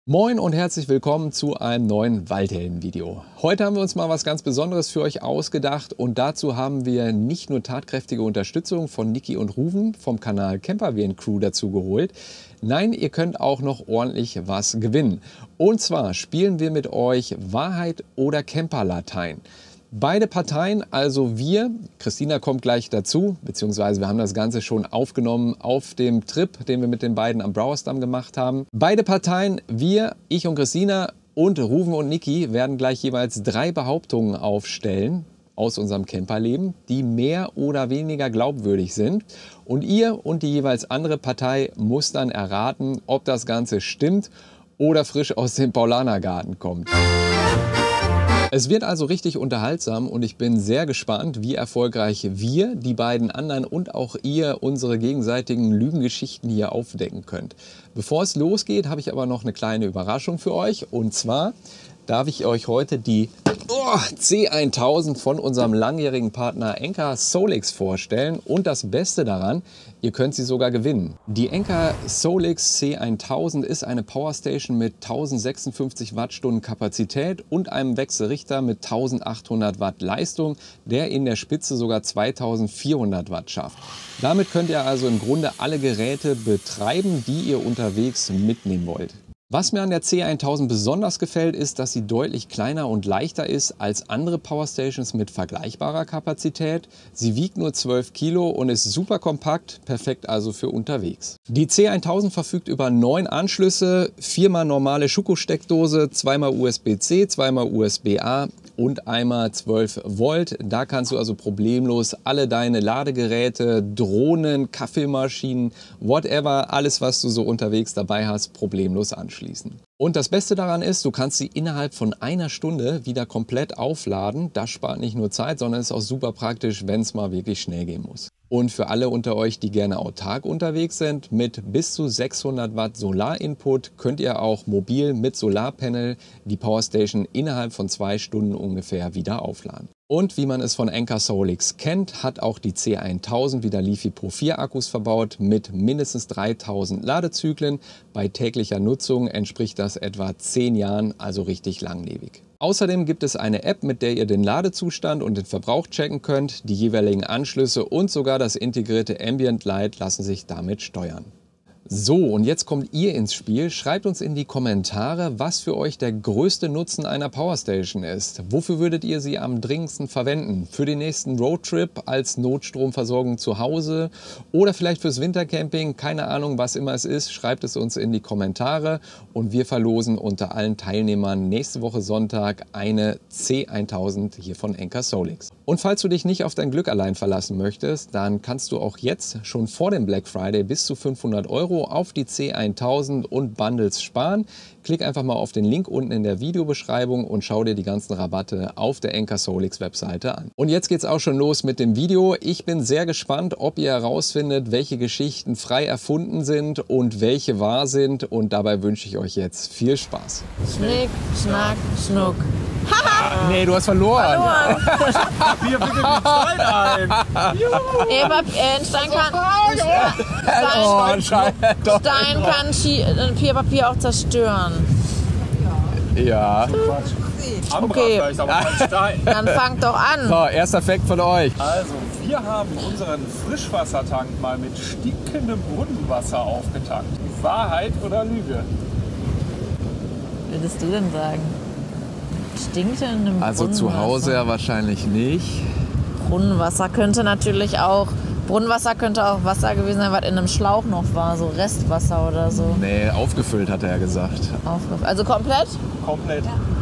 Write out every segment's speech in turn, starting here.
Moin und herzlich willkommen zu einem neuen Waldhelden-Video. Heute haben wir uns mal was ganz Besonderes für euch ausgedacht und dazu haben wir nicht nur tatkräftige Unterstützung von Niki und Ruven vom Kanal Campervan Crew dazu geholt. Nein, ihr könnt auch noch ordentlich was gewinnen. Und zwar spielen wir mit euch Wahrheit oder Camperlatein. Beide Parteien, also wir, Christina kommt gleich dazu, beziehungsweise wir haben das Ganze schon aufgenommen auf dem Trip, den wir mit den beiden am Brauersdamm gemacht haben. Beide Parteien, wir, ich und Christina und Ruven und Niki, werden gleich jeweils 3 Behauptungen aufstellen aus unserem Camperleben, die mehr oder weniger glaubwürdig sind. Und ihr und die jeweils andere Partei muss dann erraten, ob das Ganze stimmt oder frisch aus dem Paulanergarten kommt. Es wird also richtig unterhaltsam und ich bin sehr gespannt, wie erfolgreich wir, die beiden anderen und auch ihr unsere gegenseitigen Lügengeschichten hier aufdecken könnt. Bevor es losgeht, habe ich aber noch eine kleine Überraschung für euch. Und zwar darf ich euch heute die C1000 von unserem langjährigen Partner Enka Solix vorstellen. Und das Beste daran, ihr könnt sie sogar gewinnen. Die Enka Solix C1000 ist eine Powerstation mit 1056 Wattstunden Kapazität und einem Wechselrichter mit 1800 Watt Leistung, der in der Spitze sogar 2400 Watt schafft. Damit könnt ihr also im Grunde alle Geräte betreiben, die ihr unterwegs mitnehmen wollt. Was mir an der C1000 besonders gefällt, ist, dass sie deutlich kleiner und leichter ist als andere Powerstations mit vergleichbarer Kapazität. Sie wiegt nur 12 Kilo und ist super kompakt, perfekt also für unterwegs. Die C1000 verfügt über 9 Anschlüsse, 4x normale Schuko-Steckdose, 2x USB-C, 2x USB-A und einmal 12 Volt. Da kannst du also problemlos alle deine Ladegeräte, Drohnen, Kaffeemaschinen, whatever, alles was du so unterwegs dabei hast, problemlos anschließen. Und das Beste daran ist, du kannst sie innerhalb von einer Stunde wieder komplett aufladen. Das spart nicht nur Zeit, sondern ist auch super praktisch, wenn es mal wirklich schnell gehen muss. Und für alle unter euch, die gerne autark unterwegs sind, mit bis zu 600 Watt Solarinput könnt ihr auch mobil mit Solarpanel die Powerstation innerhalb von 2 Stunden ungefähr wieder aufladen. Und wie man es von Enka Solix kennt, hat auch die C1000 wieder Li-Fi Pro 4 Akkus verbaut mit mindestens 3000 Ladezyklen. Bei täglicher Nutzung entspricht das etwa 10 Jahren, also richtig langlebig. Außerdem gibt es eine App, mit der ihr den Ladezustand und den Verbrauch checken könnt. Die jeweiligen Anschlüsse und sogar das integrierte Ambient Light lassen sich damit steuern. So, und jetzt kommt ihr ins Spiel. Schreibt uns in die Kommentare, was für euch der größte Nutzen einer Powerstation ist. Wofür würdet ihr sie am dringendsten verwenden? Für den nächsten Roadtrip, als Notstromversorgung zu Hause oder vielleicht fürs Wintercamping? Keine Ahnung, was immer es ist. Schreibt es uns in die Kommentare und wir verlosen unter allen Teilnehmern nächste Woche Sonntag eine C1000 hier von Enka Solix. Und falls du dich nicht auf dein Glück allein verlassen möchtest, dann kannst du auch jetzt schon vor dem Black Friday bis zu 500 € auf die C1000 und Bundles sparen. Klick einfach mal auf den Link unten in der Videobeschreibung und schau dir die ganzen Rabatte auf der Enka Solix Webseite an. Und jetzt geht's auch schon los mit dem Video. Ich bin sehr gespannt, ob ihr herausfindet, welche Geschichten frei erfunden sind und welche wahr sind. Und dabei wünsche ich euch jetzt viel Spaß. Schnick, Schnack, Schnuck. Nee, du hast verloren. Wir wickeln den Stein ein. Stein kann Papier auch zerstören. Ja. Okay. Stein. Dann fangt doch an. So, erster Fact von euch. Also, wir haben unseren Frischwassertank mal mit stinkendem Brunnenwasser aufgetankt. Wahrheit oder Lüge? Würdest du denn sagen? Stinkt in einem Also zu Hause ja wahrscheinlich nicht. Brunnenwasser könnte natürlich auch. Brunnenwasser könnte auch Wasser gewesen sein, was in einem Schlauch noch war, so Restwasser oder so. Nee, aufgefüllt hat er ja gesagt. Also komplett? Komplett.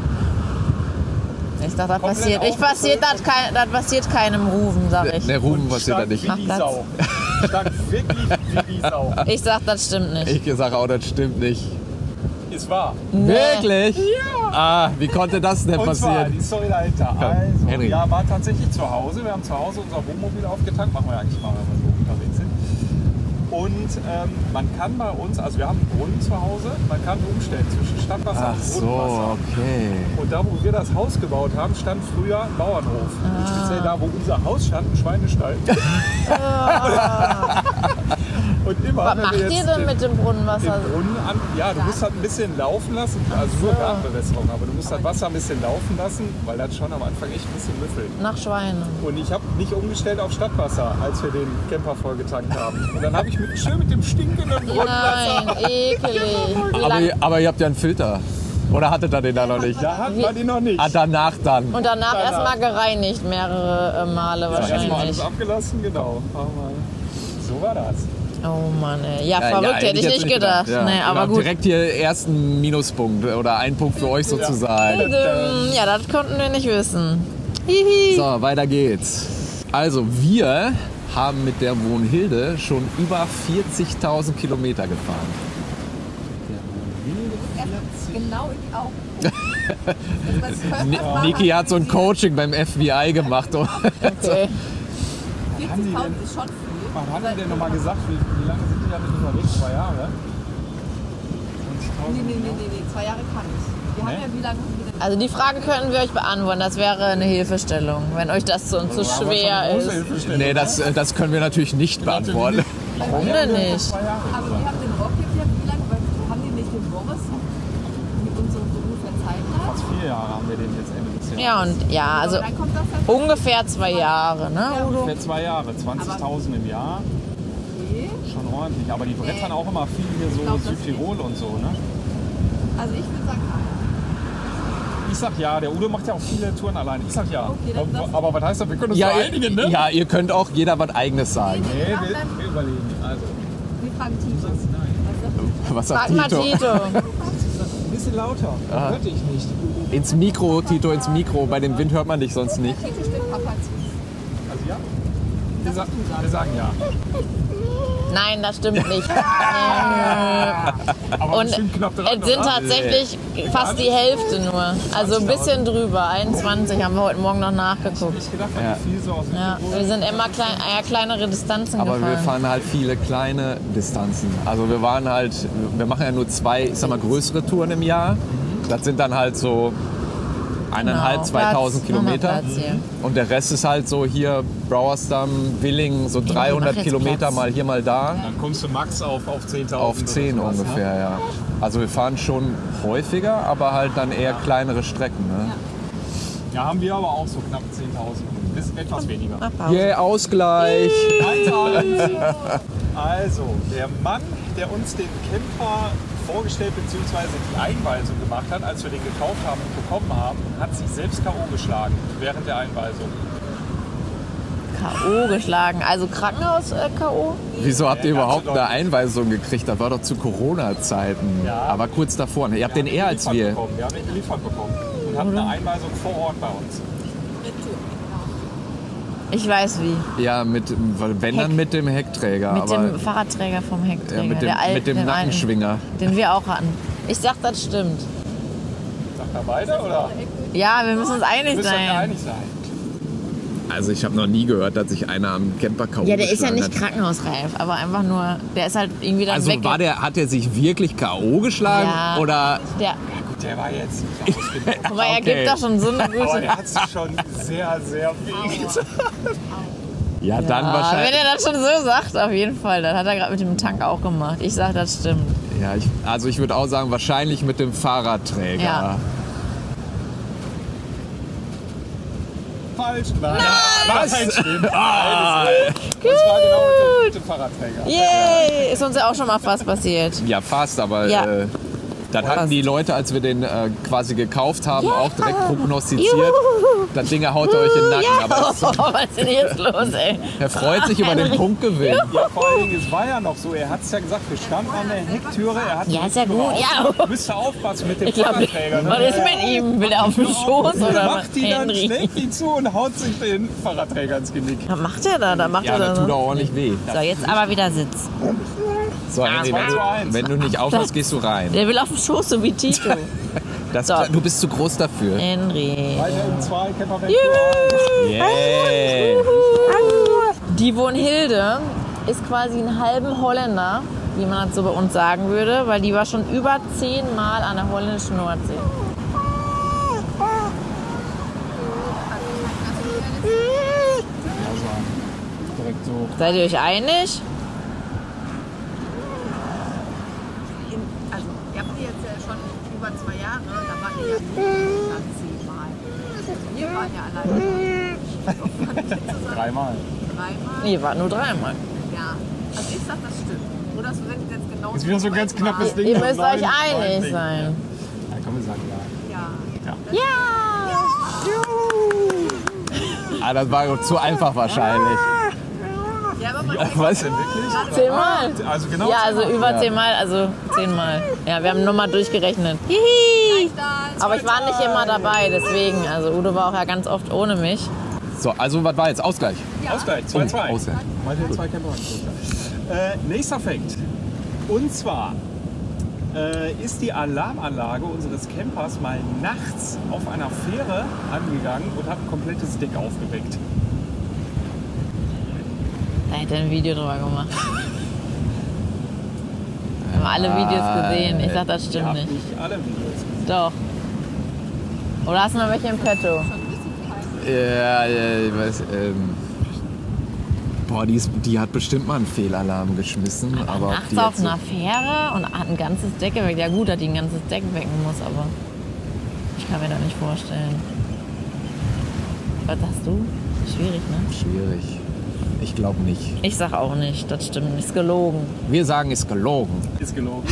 Ich dachte, das passiert keinem Ruven, sag ich. Der Ruven passiert da nicht. Wie die Sau. Stank wirklich wie die Sau. Ich sag, das stimmt nicht. Ich sage auch, das stimmt nicht. Ist wahr. Wirklich? Ja. Ah, wie konnte das denn Und zwar, passieren? die Story dahinter. Also, Henry. ja, war tatsächlich zu Hause. Wir haben zu Hause unser Wohnmobil aufgetankt. Machen wir ja eigentlich mal, wenn wir so unterwegs sind. Und man kann bei uns, also wir haben einen Brunnen zu Hause, man kann umstellen zwischen Stadtwasser und Brunnenwasser. Okay. Und da, wo wir das Haus gebaut haben, stand früher ein Bauernhof. Und speziell da, wo unser Haus stand, ein Schweinestall. Und immer, Was wenn macht wir ihr jetzt denn mit dem Brunnenwasser? den Brunnen an, ja, du musst halt ein bisschen laufen lassen, also nur Gartenbewässerung, aber du musst halt Wasser ein bisschen laufen lassen, weil das schon am Anfang echt ein bisschen müffelt. Nach Schweinen. Und ich habe nicht umgestellt auf Stadtwasser, als wir den Camper vollgetankt haben. Und dann habe ich schön mit dem stinkenden Brunnenwasser. Nein, ekelig. Wie lang- Aber ihr habt ja einen Filter. Oder hattet ihr den da noch nicht? Da hat man den noch nicht. Ah, danach dann. Und danach erstmal gereinigt, mehrere Male Erstmal alles wahrscheinlich. abgelassen, genau. So war das. Oh Mann, ey. Ja, verrückt, hätte ich nicht gedacht. Ja. Nee, aber Genau, gut. direkt hier ersten Minuspunkt oder ein Punkt für euch sozusagen. Ja, das konnten wir nicht wissen. Hihi. So, weiter geht's. Also wir haben mit der Wohnhilde schon über 40.000 Kilometer gefahren. Genau in die Augen. Niki hat so ein Coaching beim FBI gemacht. Okay. 40.000 ist schon viel. Was haben die denn nochmal gesagt? Wie lange sind die damit unterwegs? 2 Jahre? 20.000? Nee, 2 Jahre kann ich. Wir haben ja, wie lange haben wir denn? Also die Frage könnten wir euch beantworten. Das wäre eine Hilfestellung, wenn euch das zu schwer ist. Nee, das können wir natürlich nicht beantworten. Warum denn nicht? Aber wir haben den Rocket ja wie lange? Weil haben die nicht den Boris mit unserem so ungefähr Zeitplan? Fast 4 Jahre haben wir den jetzt Ende des Jahres. Ja, und ja, also Dann kommt das dann ungefähr 2 Jahre, ne, Udo? Für 2 Jahre, 20.000 im Jahr. okay. Schon ordentlich. Aber die brettern auch immer viel hier so glaub, das Südtirol und so, ne? Also ich würde sagen, Ich sag ja, der Udo macht ja auch viele Touren allein. Ich sag ja. Okay, dann das- Aber was heißt das? Wir können uns Ja, da einigen, ne? ja, ihr könnt auch jeder was Eigenes sagen. Nee, wir überlegen. Also, wir fragen Tito. nein. Was sagt Frag mal Tito? Tito. Ein bisschen lauter. Hörte ich nicht. Ins Mikro, Tito, ins Mikro. Bei dem Wind hört man dich sonst nicht. Tito stimmt Papa zu. Also ja? Wir sagen ja. Nein, das stimmt nicht. Aber Und bestimmt knapp dran, es sind oder? tatsächlich fast die Hälfte nur. Also ein bisschen drüber. 21 haben wir heute Morgen noch nachgeguckt. Ich gedacht, Ja. wie viel so aus Ja, wir sind immer kleinere Distanzen Aber wir gefahren. fahren halt viele kleine Distanzen. Also wir machen ja nur 2, ich sag mal, größere Touren im Jahr. Das sind dann halt so 1.500, 2.000 Kilometer. Platz hier. Und der Rest ist halt so hier Brauersdamm, Willingen, so 300 jetzt Kilometer Platz. mal hier, mal da. Dann kommst du max auf 10.000. Auf 10 oder sowas, ungefähr, ja. Also wir fahren schon häufiger, aber halt dann eher kleinere Strecken. Ne? Ja, haben wir aber auch so knapp 10.000. Bis etwas weniger. Yeah, Ausgleich. 1-1. Also, der Mann, der uns den Camper vorgestellt bzw. die Einweisung gemacht hat, als wir den gekauft haben und bekommen haben, hat sich selbst K.O. geschlagen während der Einweisung. K.O. geschlagen. Also Krankenhaus K.O.? Wieso habt ihr Ja, überhaupt ganze eine Einweisung gekriegt? Das war doch zu Corona-Zeiten. Ja. Aber kurz davor. Ihr habt den eher als wir. Wir haben den geliefert bekommen und hatten eine Einweisung vor Ort bei uns. Ich weiß wie. Ja, wenn dann mit dem Heckträger. Mit aber dem Fahrradträger vom Heckträger. ja, mit dem, der alte, mit dem den Nackenschwinger. alten, den wir auch hatten. Ich sag, das stimmt. Sagt er beide oder? Ja, wir müssen uns einig Müsst ihr euch sein. einig sein. Also ich habe noch nie gehört, dass sich einer am Camper K.O. Ja, der ist ja geschlagen nicht hat. krankenhausreif, aber einfach nur, der ist halt irgendwie dann Also weg. hat er sich wirklich K.O. geschlagen? Ja. Oder Der, Gut, der war jetzt nicht ausgenockt. aber er Okay. gibt doch schon so eine Aber gute... der hat sich schon sehr, sehr wehgetan. ja, dann Ja, wahrscheinlich. wenn er das schon so sagt, auf jeden Fall. Das hat er gerade mit dem Tank auch gemacht. Ich sag, das stimmt. Ja, ich würde auch sagen, wahrscheinlich mit dem Fahrradträger. Ja. Falsch. Nein. Was? Nein, stimmt. Das war genau mit dem Fahrradträger. Yay! Ist uns ja auch schon mal fast passiert. Ja, fast, aber Ja. das hatten die Leute, als wir den quasi gekauft haben, auch direkt prognostiziert. Juhu. Das Ding haut euch in den Nacken. Ja, Aber es, was ist denn jetzt los, ey? er freut sich über den Punktgewinn. Ja, vor allen Dingen, es war ja noch so, er hat es ja gesagt, wir standen an der Hecktüre, er hat Ja, die ist ja Hecktüre gut, ja. auf. Müsst ihr aufpassen mit dem Ich glaube, Fahrradträger. was ist mit ihm? Will er auf den Schoß oder was? Macht die dann, Henry? schlägt die zu und haut sich den Fahrradträger ins Genick. Was macht er da? Da macht Ja, er das da tut so. auch ordentlich weh. So, jetzt aber wieder Sitz. So, Henry, 2:1. wenn du nicht aufhörst, gehst du rein. Der will auf den Schoß, so wie Tito. So. Du bist zu groß dafür. Henry. Weiter im 2, Camper weg. Yeah. Die Wohnhilde ist quasi ein halben Holländer, wie man das so bei uns sagen würde, weil die war schon über 10 Mal an der holländischen Nordsee. Direkt so. Seid ihr euch einig? Wir waren ja alleine. Dreimal. Nee, war nur 3 Mal. Ja, also ich sag, das stimmt. Oder das wird jetzt genau. Ist wieder so ein ganz knappes Ding. Ihr müsst Nein, euch nein, einig nein. sein. Ja, komm, wir sagen ja. Ja. Ah, das war zu einfach wahrscheinlich. Ja, aber man Was? Denn wirklich? 10 Mal. Also genau. Ja, also 10 Mal. über 10 Mal, also 10 Mal. Ja, wir haben nochmal durchgerechnet. Hihi. Aber ich war nicht immer dabei, deswegen. Also Udo war auch ja ganz oft ohne mich. So, also was war jetzt? Ausgleich? Ausgleich, 2-2. Oh, Ausgleich. Weiter 2 Camper. Nächster Fakt. Und zwar ist die Alarmanlage unseres Campers mal nachts auf einer Fähre angegangen und hat ein komplettes Deck aufgeweckt. Da hätte er ein Video drüber gemacht. Wir haben alle Videos gesehen. Ich sag, das Ich stimmt habe nicht. nicht alle Videos gesehen. Doch. Oder hast du noch welche im Petto? Ja, ich weiß. Boah, die hat bestimmt mal einen Fehlalarm geschmissen. Aber ob die Nachts auf jetzt so- einer Fähre und hat ein ganzes Deck geweckt. Ja gut, dass die ein ganzes Deck wecken muss, aber ich kann mir das nicht vorstellen. Was sagst du? Schwierig, ne? Schwierig. Ich glaube nicht. Ich sag auch nicht, das stimmt nicht. Ist gelogen. Wir sagen, ist gelogen. Ist gelogen.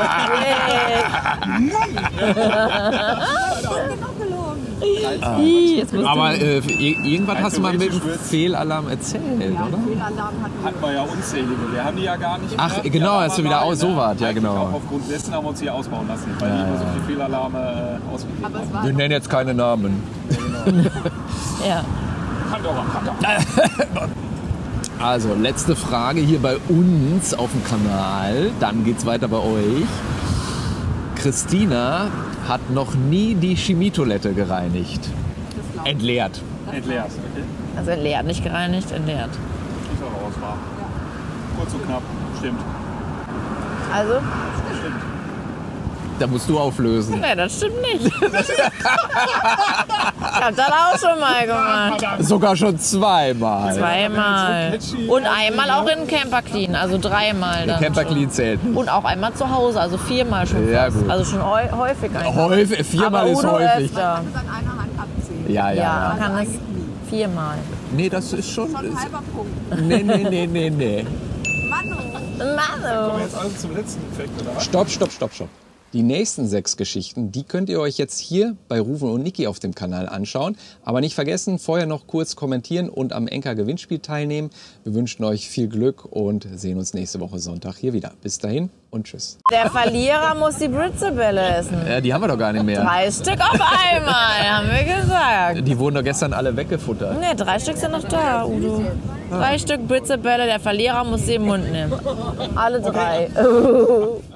Ih, jetzt musst Aber du... irgendwann hast du mal mit dem theoretisch wird's- Fehlalarm erzählt, oder? Fehlalarm hatten Hatten wir ja unzählige. Wir haben die ja gar nicht Ach, mehr. genau, Ja, hast du aber wieder nein, aus, so was, ja, eigentlich genau. Auch aufgrund dessen haben wir uns hier ausbauen lassen, weil die immer so viele Fehlalarme ausgegeben Aber es haben. war Wir nennen jetzt keine Namen. Ja. Pandora. Also, letzte Frage hier bei uns auf dem Kanal. Dann geht's weiter bei euch. Christina hat noch nie die Chemietoilette gereinigt. das laut. Entleert. Entleert, okay. Also entleert, nicht gereinigt, entleert. Ich auch raus war. Kurz und knapp, stimmt. Also? Stimmt. Da musst du auflösen. Nee, das stimmt nicht. Ich hab das auch schon mal gemacht. Sogar schon zweimal. Zweimal. Und einmal auch in Camper Clean, also 3-mal dann. Camper schon. Clean zählt nicht. Und auch einmal zu Hause, also 4-mal schon Ja, fast. gut. Also schon häufig eigentlich. Häufig, 4-mal Aber ist Udo häufig. öfter. Kann es an einer Hand abzählen. Ja, Ja, ja. man kann es 4-mal. Nee, das ist schon. Schon ein halber Punkt. Nee. Manu. Kommen Mano. wir jetzt also zum letzten Effekt, oder was? Stopp. Die nächsten 6 Geschichten, die könnt ihr euch jetzt hier bei Rufen und Niki auf dem Kanal anschauen. Aber nicht vergessen, vorher noch kurz kommentieren und am Enker-Gewinnspiel teilnehmen. Wir wünschen euch viel Glück und sehen uns nächste Woche Sonntag hier wieder. Bis dahin und tschüss. Der Verlierer muss die Blitzebälle essen. Ja, die haben wir doch gar nicht mehr. 3 Stück auf einmal, haben wir gesagt. Die wurden doch gestern alle weggefuttert. Ne, 3 Stück sind noch da, Udo. 3 Stück Blitzebälle, der Verlierer muss sie im Mund nehmen. Alle 3.